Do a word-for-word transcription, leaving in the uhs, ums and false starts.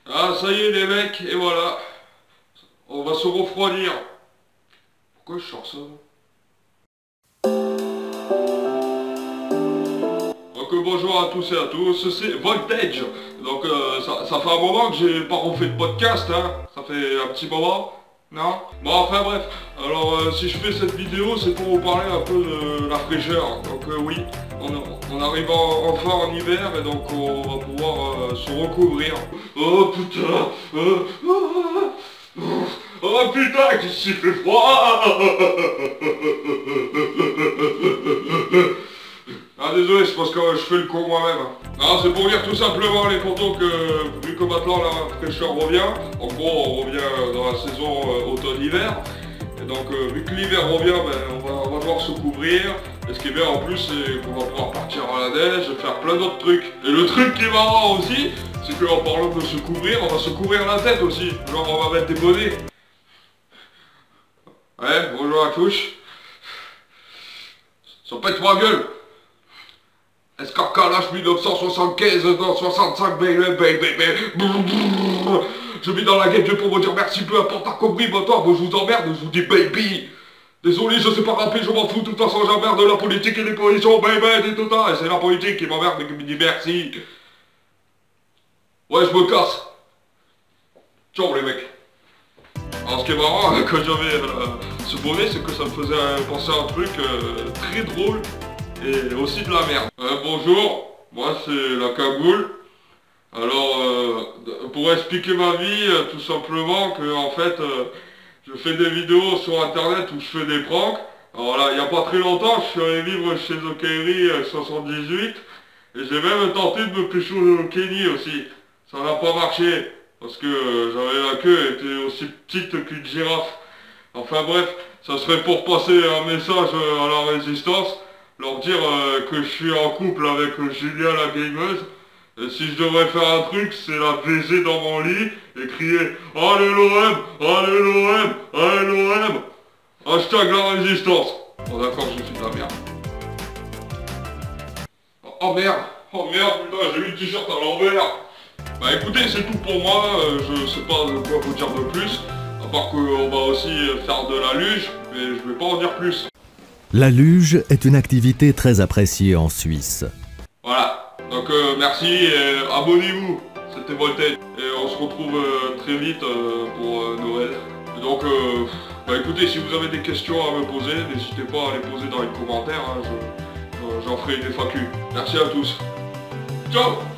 Ah, ça y est les mecs, et voilà. On va se refroidir. Pourquoi je sors ça? Donc euh, bonjour à tous et à tous, c'est Voltage. Donc euh, ça, ça fait un moment que j'ai pas refait de podcast, hein. Ça fait un petit moment, non? Bon enfin bref, alors euh, si je fais cette vidéo, c'est pour vous parler un peu de la fraîcheur. Donc euh, oui, on, on arrive en, enfin en hiver et donc on va pouvoir euh, se recouvrir. Oh putain euh, oh, oh, oh putain, qu'est-ce qu'il fait froid. Ah désolé, c'est parce que je fais le con moi-même. Non, c'est pour lire tout simplement les photos que, vu que maintenant la fraîcheur revient, en gros on revient dans la saison euh, automne-hiver, et donc euh, vu que l'hiver revient, ben, on, va, on va devoir se couvrir, et ce qui est bien en plus c'est qu'on va pouvoir partir à la neige, faire plein d'autres trucs. Et le truc qui est marrant aussi, c'est qu'en parlant de se couvrir, on va se couvrir la tête aussi, genre on va mettre des bonnets. Ouais, bonjour à tous. Ça pète ma gueule. Escarcalache mille neuf cent soixante-quinze dans soixante-cinq, baby, baby, baby. Je vis dans la gueule pour vous dire merci, peu importe à compris, moi toi, moi je vous emmerde, je vous dis baby. Désolé, je sais pas rapper, je m'en fous, de toute façon j'emmerde de la politique et des positions, baby, et tout ça, et c'est la politique qui m'emmerde et qui me dit merci. Ouais, je me casse. Ciao les mecs. Alors ce qui est marrant, quand j'avais euh, ce bonnet, c'est que ça me faisait euh, penser à un truc euh, très drôle. Et aussi de la merde. Euh, bonjour, moi c'est la cagoule. Alors, euh, pour expliquer ma vie, euh, tout simplement que en fait, euh, je fais des vidéos sur internet où je fais des pranks. Alors là, il n'y a pas très longtemps, je suis allé vivre chez Okeiri euh, soixante-dix-huit. Et j'ai même tenté de me pécho au Kenny aussi. Ça n'a pas marché, parce que euh, j'avais la queue, elle était aussi petite qu'une girafe. Enfin bref, ça serait pour passer un message euh, à la résistance. Leur dire euh, que je suis en couple avec euh, Julia la gameuse. Et si je devrais faire un truc, c'est la baiser dans mon lit et crier allez l'O M, allez l'O M, allez l'O M. Hashtag la résistance. Bon d'accord, je suis de la merde. Oh, oh merde, oh merde, putain, j'ai eu le t-shirt à l'envers. Bah écoutez, c'est tout pour moi, euh, je sais pas de quoi vous dire de plus. À part qu'on va aussi faire de la luge, mais je vais pas en dire plus. La luge est une activité très appréciée en Suisse. Voilà, donc euh, merci et abonnez-vous, c'était Voltage. Et on se retrouve euh, très vite euh, pour euh, Noël. Et donc, euh, bah écoutez, si vous avez des questions à me poser, n'hésitez pas à les poser dans les commentaires, hein, j'en je, j'en ferai une F A Q. Merci à tous. Ciao.